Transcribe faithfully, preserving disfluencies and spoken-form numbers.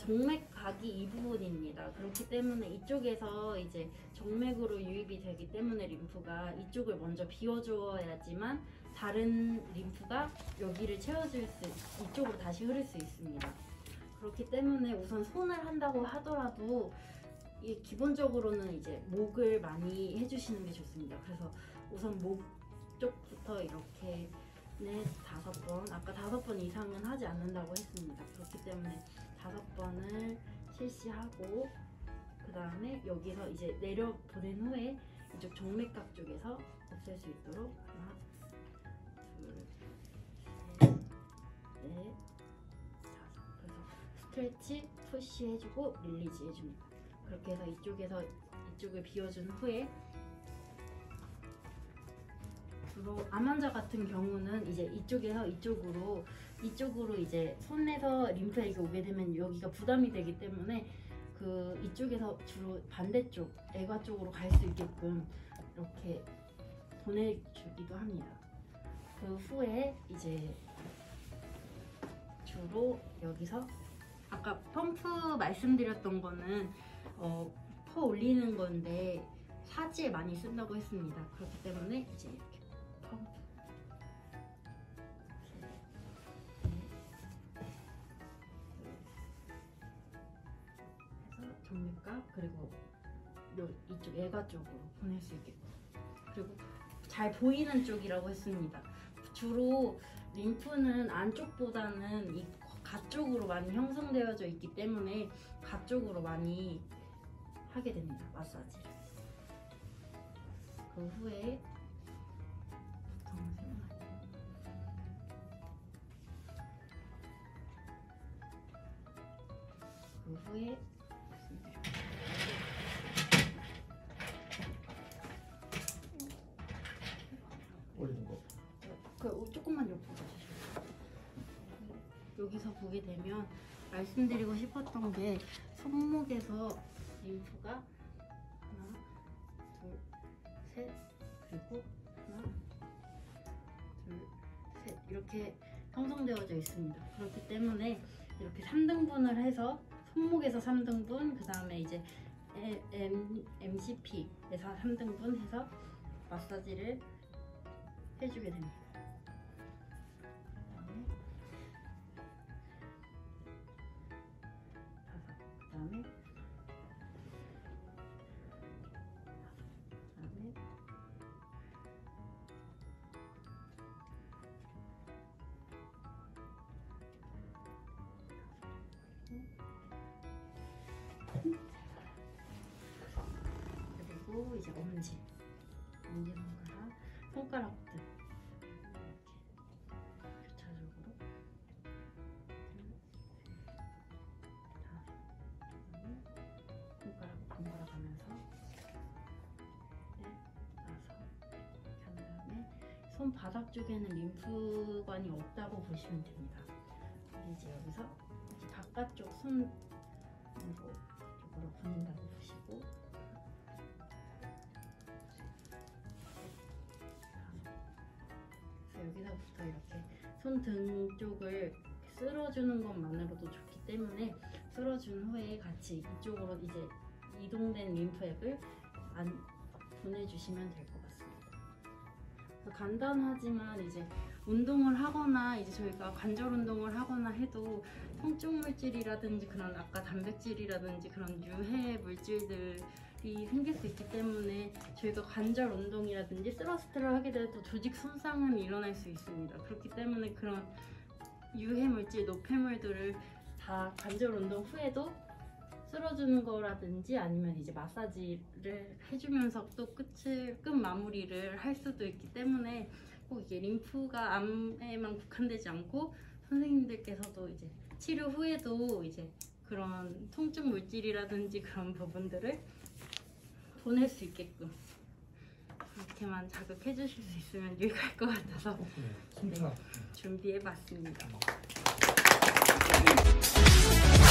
정맥각이 이 부분입니다. 그렇기 때문에 이쪽에서 이제 정맥으로 유입이 되기 때문에 림프가 이쪽을 먼저 비워줘야지만 다른 림프가 여기를 채워줄 수, 이쪽으로 다시 흐를 수 있습니다. 그렇기 때문에 우선 손을 한다고 하더라도 이 기본적으로는 이제 목을 많이 해주시는 게 좋습니다. 그래서 우선 목 쪽부터 이렇게 네, 다섯 번, 아까 다섯 번 이상은 하지 않는다고 했습니다. 그렇기 때문에 다섯 번을 실시하고 그 다음에 여기서 이제 내려 보낸 후에 이쪽 정맥각 쪽에서 없앨 수 있도록 하나, 둘, 셋, 넷, 다섯. 그래서 스트레치, 푸시 해주고 릴리즈 해줍니다. 그렇게 해서 이쪽에서 이쪽을 비워준 후에 주로 암 환자 같은 경우는 이제 이쪽에서 이쪽으로 이쪽으로 이제 손에서 림프액이 오게 되면 여기가 부담이 되기 때문에 그 이쪽에서 주로 반대쪽 애가 쪽으로 갈 수 있게끔 이렇게 보내주기도 합니다. 그 후에 이제 주로 여기서 아까 펌프 말씀드렸던 거는 어, 퍼 올리는 건데 사지에 많이 쓴다고 했습니다. 그렇기 때문에 이제 이렇게 펌프 해서 정맥각 그리고 요 이쪽 애가 쪽으로 보낼 수 있겠고 그리고 잘 보이는 쪽이라고 했습니다. 주로 림프는 안쪽보다는 이 가쪽으로 많이 형성되어져 있기 때문에 가쪽으로 많이 하게 됩니다. 마사지를. 그 후에 그 후에 올리는 거. 그 조금만 옆으로 가주시면 여기서 보게 되면 말씀드리고 싶었던 게 손목에서 림프가 하나, 둘, 셋 그리고 하나, 둘, 셋 이렇게 형성되어져 있습니다. 그렇기 때문에 이렇게 삼 등분을 해서 손목에서 삼 등분 그 다음에 이제 엠시피에서 삼 등분 해서 마사지를 해주게 됩니다. 그 다음에 그리고 이제 엄지, 엄지 손가락, 손가락들 이렇게 교차적으로 손가락 번갈아 가면서 네, 나서 이렇게 한 다음에 손바닥 쪽에는 림프관이 없다고 보시면 됩니다. 이제 여기서 이제 바깥쪽 손 쪽으로 보낸다고 보시고 여기서부터 이렇게 손등 쪽을 쓸어주는 것만으로도 좋기 때문에 쓸어준 후에 같이 이쪽으로 이제 이동된 림프액을 안 보내주시면 될 것 같습니다. 간단하지만 이제 운동을 하거나 이제 저희가 관절 운동을 하거나 해도 통증 물질이라든지 그런 아까 단백질이라든지 그런 유해 물질들이 생길 수 있기 때문에 저희가 관절 운동이라든지 스러스트를 하게 돼도 조직 손상은 일어날 수 있습니다. 그렇기 때문에 그런 유해 물질, 노폐물들을 다 관절 운동 후에도 쓸어주는 거라든지 아니면 이제 마사지를 해주면서 또 끝을 끝 마무리를 할 수도 있기 때문에 꼭 이게 림프가 암에만 국한되지 않고 선생님들께서도 이제 치료 후에도 이제 그런 통증 물질이라든지 그런 부분들을 보낼 수 있게끔 이렇게만 자극해 주실 수 있으면 유익할 것 같아서 네, 준비해 봤습니다.